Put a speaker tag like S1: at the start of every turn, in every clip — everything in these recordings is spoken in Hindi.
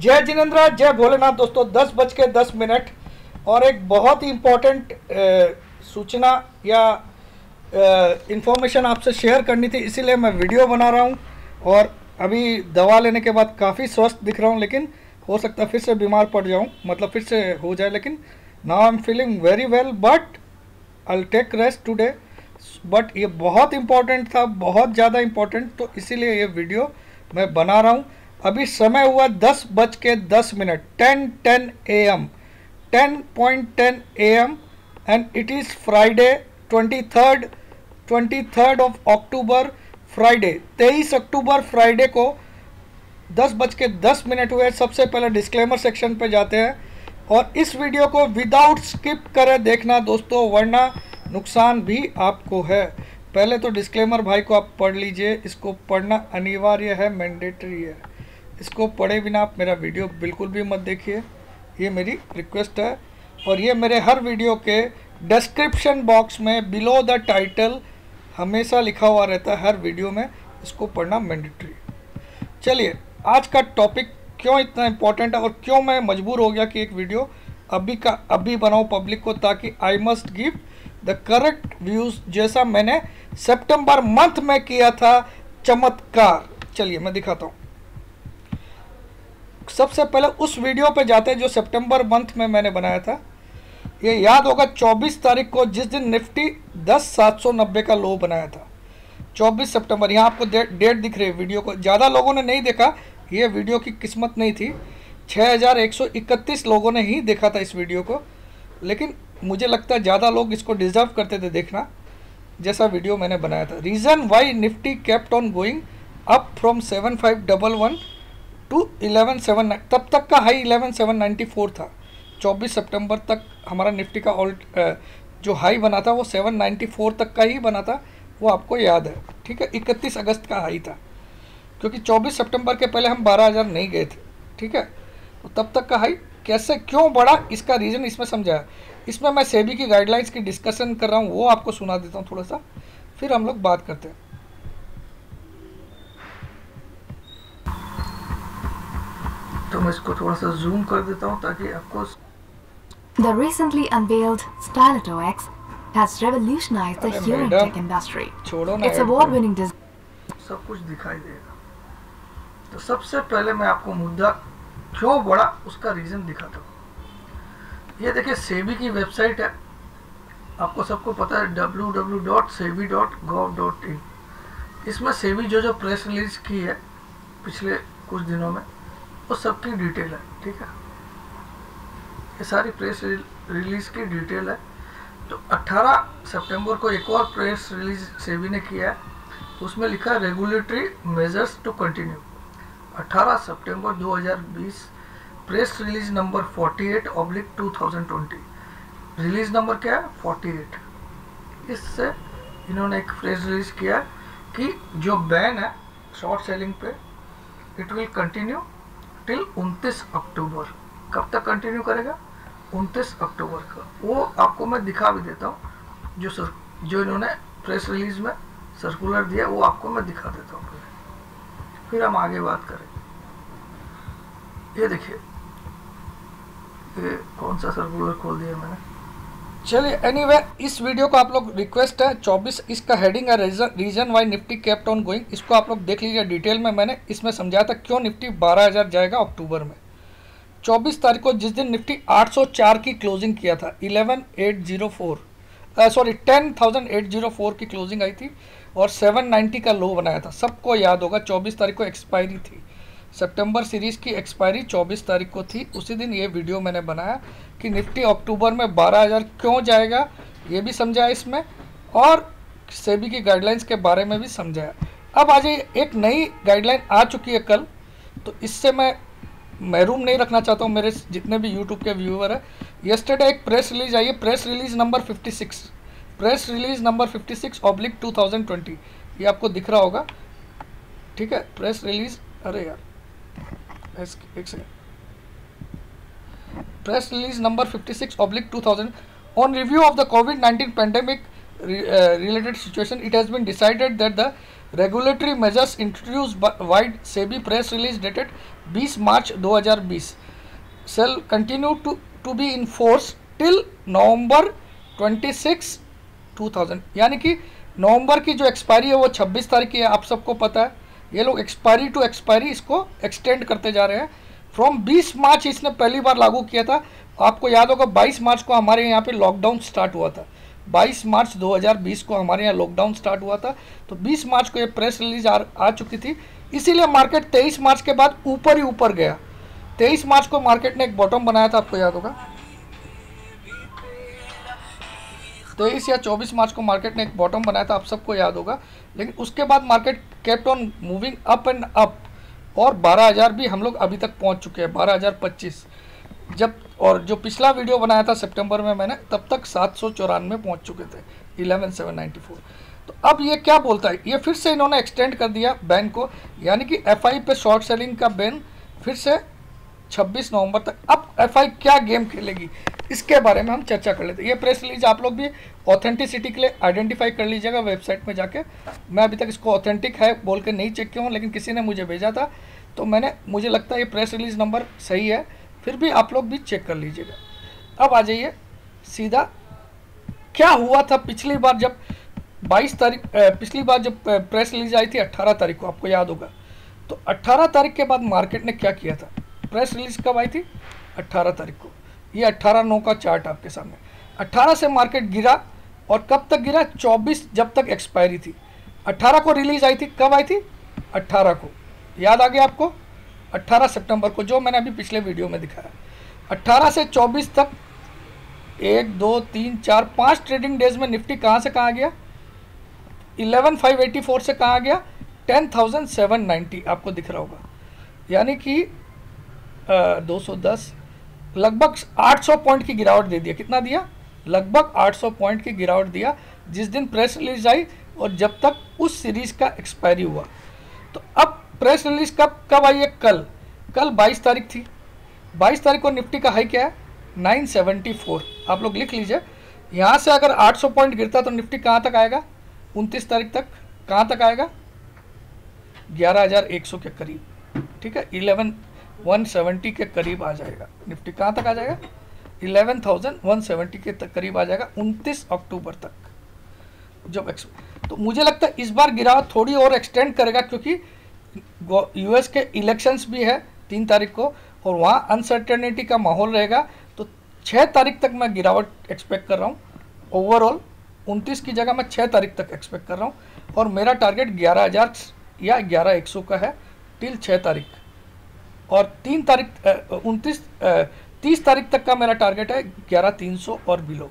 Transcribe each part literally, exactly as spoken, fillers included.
S1: जय जिनेंद्र, जय भोलेनाथ। दोस्तों दस बज के दस मिनट और एक बहुत ही इम्पोर्टेंट सूचना या इन्फॉर्मेशन आपसे शेयर करनी थी, इसीलिए मैं वीडियो बना रहा हूँ। और अभी दवा लेने के बाद काफ़ी स्वस्थ दिख रहा हूँ, लेकिन हो सकता है फिर से बीमार पड़ जाऊँ, मतलब फिर से हो जाए। लेकिन now I am feeling very well, but I will take rest today. But ये बहुत इम्पोर्टेंट था, बहुत ज़्यादा इम्पोर्टेंट, तो इसीलिए ये वीडियो मैं बना रहा हूँ। अभी समय हुआ दस बज के दस minute, ten ten A M, ten point ten A M, and it is Friday twenty third twenty third of October, Friday तेईस अक्टूबर फ्राइडे को दस बज के दस मिनट हुए। सबसे पहले डिस्क्लेमर सेक्शन पे जाते हैं और इस वीडियो को विदाउट स्किप करे देखना दोस्तों, वरना नुकसान भी आपको है। पहले तो डिस्क्लेमर भाई को आप पढ़ लीजिए, इसको पढ़ना अनिवार्य है, मैंडेटरी है। इसको पढ़े बिना आप मेरा वीडियो बिल्कुल भी मत देखिए, ये मेरी रिक्वेस्ट है। और ये मेरे हर वीडियो के डिस्क्रिप्शन बॉक्स में बिलो द टाइटल हमेशा लिखा हुआ रहता है हर वीडियो में, इसको पढ़ना मैंडेटरी। चलिए, आज का टॉपिक क्यों इतना इम्पोर्टेंट है और क्यों मैं मजबूर हो गया कि एक वीडियो अभी का अभी बनाऊँ पब्लिक को, ताकि I must give the correct views, जैसा मैंने सितंबर मंथ में किया था चमत्कार। चलिए मैं दिखाता हूँ। सबसे पहले उस वीडियो पे जाते हैं जो सितंबर मंथ में मैंने बनाया था। ये याद होगा चौबीस तारीख को, जिस दिन निफ्टी दस सात सौ नब्बे का लो बनाया था, चौबीस सितंबर। यहाँ आपको डेट दिख रही है वीडियो को, ज़्यादा लोगों ने नहीं देखा, ये वीडियो की किस्मत नहीं थी। छः हज़ार एक सौ इकतीस लोगों ने ही देखा था इस वीडियो को, लेकिन मुझे लगता है ज़्यादा लोग इसको डिज़र्व करते थे देखना, जैसा वीडियो मैंने बनाया था। Reason why Nifty kept on going up from seven five double one two eleven seven, तब तक का high eleven seven ninety four था। चौबीस सितंबर तक हमारा निफ्टी का ऑल्ट जो हाई बना था वो सेवन नाइन्टी फोर तक का ही बना था, वो आपको याद है, ठीक है। इकतीस अगस्त का हाई था, क्योंकि चौबीस सितंबर के पहले हम बारह हज़ार नहीं गए थे, ठीक है। तो तब तक का हाई कैसे क्यों बढ़ा, इसका रीज़न इसमें समझाया। इसमें मैं सेबी की गाइडलाइंस की डिस्कशन कर रहा हूँ, वो आपको सुना देता हूँ थोड़ा सा, फिर हम लोग बात करते हैं। तो मैं इसको थोड़ा सा जूम कर देता हूँ ताकि आपको।
S2: The recently unveiled Styleto X has revolutionized the hearing tech industry. It's award-winning design.
S1: सब कुछ दिखाई देगा। तो सबसे पहले मैं आपको मुद्दा क्यों बढ़ा उसका रीजन दिखाता हूँ। ये देखिए सेबी की वेबसाइट है, आपको सबको पता है W W W dot SEBI dot gov dot in. इसमें सेबी जो जो प्रेस रिलीज की है पिछले कुछ दिनों में, वो सबकी डिटेल है, ठीक है। ये सारी प्रेस रिलीज की डिटेल है। तो अठारह सितंबर को एक और प्रेस रिलीज सेबी ने किया है, उसमें लिखा है रेगुलेटरी मेजर्स टू कंटिन्यू। अठारह सितंबर दो हज़ार बीस, प्रेस रिलीज नंबर अड़तालीस oblique two thousand twenty. Release number क्या है? अड़तालीस। इससे इन्होंने एक प्रेस रिलीज किया कि जो बैन है शॉर्ट सेलिंग पे, इट विल कंटिन्यू टिल उनतीस अक्टूबर। कब तक कंटिन्यू करेगा? उनतीस अक्टूबर का। वो आपको मैं दिखा भी देता हूँ, जो सर जो इन्होंने प्रेस रिलीज में सर्कुलर दिया, वो आपको मैं दिखा देता हूँ पहले, फिर हम आगे बात करें। ये देखिए, ये कौन सा सर्कुलर खोल दिया मैंने। चलिए एनीवे, इस वीडियो को आप लोग रिक्वेस्ट है चौबीस, इसका हेडिंग है reason why Nifty kept on going. इसको आप लोग देख लीजिए डिटेल में, मैंने इसमें समझाया था क्यों निफ्टी बारह हज़ार जाएगा अक्टूबर में। चौबीस तारीख को जिस दिन निफ्टी आठ सौ चार की क्लोजिंग किया था, eleven eight zero four sorry ten thousand eight zero four की क्लोजिंग आई थी और सेवन नाइन्टी का लो बनाया था। सबको याद होगा चौबीस तारीख को एक्सपायरी थी, सितंबर सीरीज़ की एक्सपायरी चौबीस तारीख को थी। उसी दिन ये वीडियो मैंने बनाया कि निफ्टी अक्टूबर में बारह हज़ार क्यों जाएगा, ये भी समझाया इसमें, और सेबी की गाइडलाइंस के बारे में भी समझाया। अब आज एक नई गाइडलाइन आ चुकी है कल, तो इससे मैं महरूम नहीं रखना चाहता हूँ मेरे जितने भी यूट्यूब के व्यूअर है। यस्टरडे एक प्रेस रिलीज आई है, press release number fifty six, press release number fifty six oblique two thousand twenty, ये आपको दिख रहा होगा, ठीक है। प्रेस रिलीज, अरे यार एक second, press release number fifty six oblique two thousand on review of the COVID nineteen pandemic related situation, it has been decided that the
S3: regulatory measures introduce vide SEBI press release dated बीस मार्च दो हज़ार बीस shall continue to to be in force till November छब्बीस दो हज़ार, यानी कि नवंबर की जो एक्सपायरी है वो छब्बीस तारीख की है, आप सबको पता है। ये लोग एक्सपायरी टू एक्सपायरी इसको एक्सटेंड करते जा रहे हैं। फ्रॉम बीस मार्च इसने पहली बार लागू किया था, आपको याद होगा बाईस मार्च को हमारे यहाँ पे लॉकडाउन स्टार्ट हुआ था। बाईस मार्च दो हज़ार बीस को हमारे यहाँ लॉकडाउन स्टार्ट हुआ था, तो बीस मार्च को ये प्रेस रिलीज आ, आ चुकी थी, इसीलिए मार्केट तेईस मार्च के बाद ऊपर ही ऊपर गया। तेईस मार्च को मार्केट ने एक बॉटम बनाया था, आपको याद होगा, तेईस या चौबीस मार्च को मार्केट ने एक बॉटम बनाया था, आप सबको याद होगा। लेकिन उसके बाद market kept on moving up and up, और बारह हज़ार भी हम लोग अभी तक पहुंच चुके हैं, बारह हज़ार पच्चीस जब, और जो पिछला वीडियो बनाया था सितंबर में मैंने, तब तक सात सौ चौरानवे पहुँच चुके थे, इलेवन सेवन नाइन्टी फोर। तो अब ये क्या बोलता है, ये फिर से इन्होंने एक्सटेंड कर दिया बैन को, यानी कि एफ आई पे शॉर्ट सेलिंग का बैन फिर से छब्बीस नवंबर तक। अब एफ आई क्या गेम खेलेगी इसके बारे में हम चर्चा कर लेते हैं। ये प्रेस रिलीज आप लोग भी ऑथेंटिसिटी के लिए आइडेंटिफाई कर लीजिएगा वेबसाइट में जाके। मैं अभी तक इसको ऑथेंटिक है बोल के नहीं चेक किया हूँ, लेकिन किसी ने मुझे भेजा था, तो मैंने मुझे लगता है ये प्रेस रिलीज नंबर सही है, फिर भी आप लोग भी चेक कर लीजिएगा। अब आ जाइए सीधा, क्या हुआ था पिछली बार जब बाईस तारीख, पिछली बार जब प्रेस रिलीज आई थी अट्ठारह तारीख को, आपको याद होगा। तो अट्ठारह तारीख के बाद मार्केट ने क्या किया था, प्रेस रिलीज कब आई थी, अट्ठारह तारीख को। ये अट्ठारह नौ का चार्ट आपके सामने, अट्ठारह से मार्केट गिरा, और कब तक गिरा, चौबीस जब तक एक्सपायरी थी। अट्ठारह को रिलीज आई थी, कब आई थी, अट्ठारह को, याद आ गया आपको, अट्ठारह सितंबर को, जो मैंने अभी पिछले वीडियो में दिखाया। अट्ठारह से चौबीस तक एक दो तीन चार पाँच ट्रेडिंग डेज में निफ्टी कहाँ से कहाँ गया, इलेवन फाइव एटी फोर से कहाँ गया, टेन थाउजेंड सेवन नाइन्टी, आपको दिख रहा होगा, यानी कि दो सौ दस, लगभग आठ सौ पॉइंट की गिरावट दे दिया। कितना दिया, लगभग आठ सौ पॉइंट की गिरावट दिया जिस दिन प्रेस रिलीज आई, और जब तक उस सीरीज का एक्सपायरी हुआ। तो अब प्रेस रिलीज कब कब आई है, कल, कल बाईस तारीख थी। बाईस तारीख को निफ्टी का हाई क्या है, नाइन सेवेंटी फोर, आप लोग लिख लीजिए। यहाँ से अगर आठ सौ पॉइंट गिरता तो निफ्टी कहाँ तक आएगा, उनतीस तारीख तक कहाँ तक आएगा, ग्यारह हज़ार एक सौ के करीब, ठीक है, इलेवन वन सेवेंटी के करीब आ जाएगा निफ्टी। कहाँ तक आ जाएगा, इलेवन थाउजेंड वन सेवेंटी के करीब आ जाएगा उनतीस अक्टूबर तक जब एक्स। तो मुझे लगता है इस बार गिरावट थोड़ी और एक्सटेंड करेगा, क्योंकि यूएस के इलेक्शंस भी है तीन तारीख को, और वहाँ अनसर्टेनिटी का माहौल रहेगा। तो छः तारीख तक मैं गिरावट एक्सपेक्ट कर रहा हूँ ओवरऑल, उनतीस की जगह मैं छः तारीख तक एक्सपेक्ट कर रहा हूँ, और मेरा टारगेट ग्यारह हज़ार या ग्यारह एक सौ का है टिल छः तारीख, और तीन तारीख उनतीस तीस तारीख तक का मेरा टारगेट है ग्यारह तीन सौ और बिलो।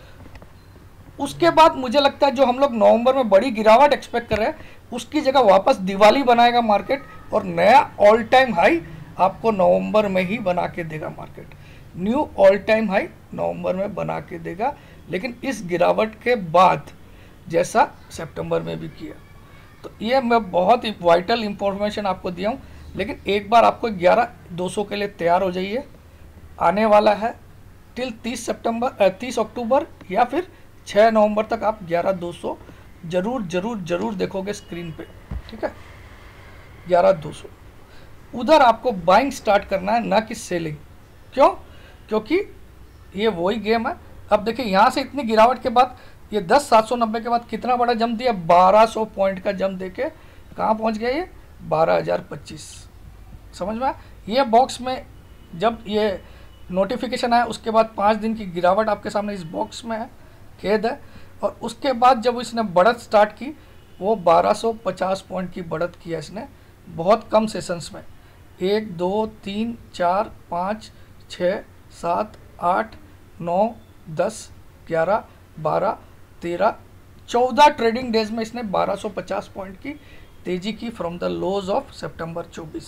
S3: उसके बाद मुझे लगता है जो हम लोग नवंबर में बड़ी गिरावट एक्सपेक्ट कर रहे हैं, उसकी जगह वापस दिवाली बनाएगा मार्केट, और नया ऑल टाइम हाई आपको नवंबर में ही बना के देगा market, new all time high नवंबर में बना के देगा, लेकिन इस गिरावट के बाद जैसा सितंबर में भी किया। तो ये मैं बहुत ही वाइटल इंफॉर्मेशन आपको दिया हूँ, लेकिन एक बार आपको ग्यारह दो सौ के लिए तैयार हो जाइए, आने वाला है टिल तीस सितंबर तीस अक्टूबर या फिर छः नवंबर तक आप ग्यारह दो सौ जरूर जरूर जरूर देखोगे स्क्रीन पे, ठीक है, ग्यारह दो सौ उधर आपको बाइंग स्टार्ट करना है, ना कि सेलिंग। क्यों, क्योंकि ये वही गेम है। अब देखिए यहाँ से इतनी गिरावट के बाद ये दस सात सौ नब्बे के बाद कितना बड़ा जंप दिया, बारह सौ पॉइंट का जंप देके कहाँ पहुँच गया, ये बारह हज़ार पच्चीस, समझ में। ये बॉक्स में जब ये नोटिफिकेशन आया उसके बाद पाँच दिन की गिरावट आपके सामने इस बॉक्स में है, खेद है। और उसके बाद जब इसने बढ़त स्टार्ट की, वो बारह सौ पचास पॉइंट की बढ़त किया इसने बहुत कम सेशंस में, एक दो तीन चार पाँच छः सात आठ नौ दस ग्यारह बारह तेरह चौदह ट्रेडिंग डेज में इसने बारह सौ पचास पॉइंट की तेजी की फ्रॉम द लोज ऑफ सितंबर चौबीस।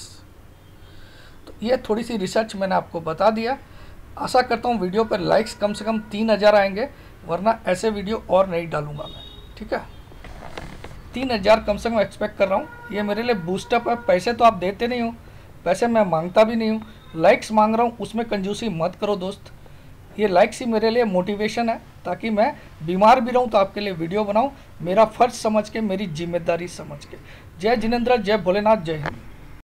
S3: तो ये थोड़ी सी रिसर्च मैंने आपको बता दिया। आशा करता हूँ वीडियो पर लाइक्स कम से कम तीन हज़ार आएंगे, वरना ऐसे वीडियो और नहीं डालूंगा मैं, ठीक है। तीन हज़ार कम से कम एक्सपेक्ट कर रहा हूँ, ये मेरे लिए बूस्टअप है। पैसे तो आप देते नहीं हो, पैसे मैं मांगता भी नहीं हूँ, लाइक्स मांग रहा हूँ, उसमें कंजूसी मत करो दोस्त। ये लाइक्स ही मेरे लिए मोटिवेशन है, ताकि मैं बीमार भी रहूं तो आपके लिए वीडियो बनाऊं, मेरा फर्ज समझ के, मेरी जिम्मेदारी समझ के। जय जिनेंद्र, जय भोलेनाथ, जय हिंद।